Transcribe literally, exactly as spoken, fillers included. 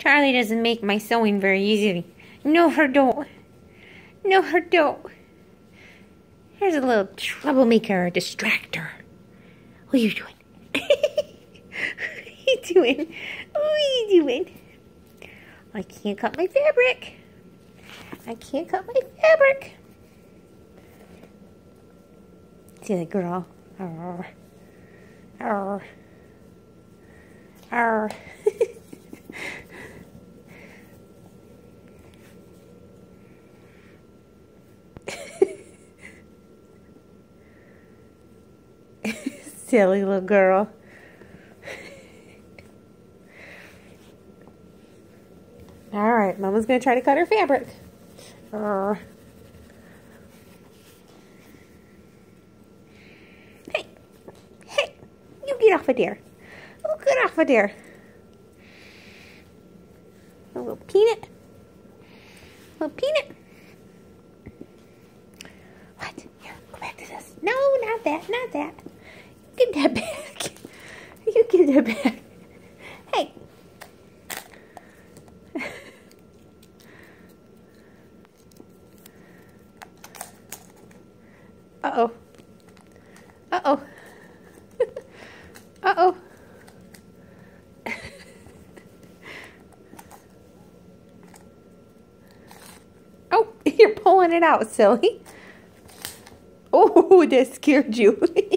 Charlie doesn't make my sewing very easy. No, her don't. No, her don't. Here's a little troublemaker, distractor. What are you doing? What are you doing? What are you doing? I can't cut my fabric. I can't cut my fabric. See the girl? Arr. Arr. Arr. Silly little girl. Alright, Mama's going to try to cut her fabric. Uh, hey, hey, you get off of there. Oh, get off of there. A little peanut. A little peanut. What? Here, go back to this. No, not that, not that. Give that back. You give that back. Hey. Uh-oh. Uh-oh. Uh-oh. Oh, you're pulling it out, silly. Oh, that scared you.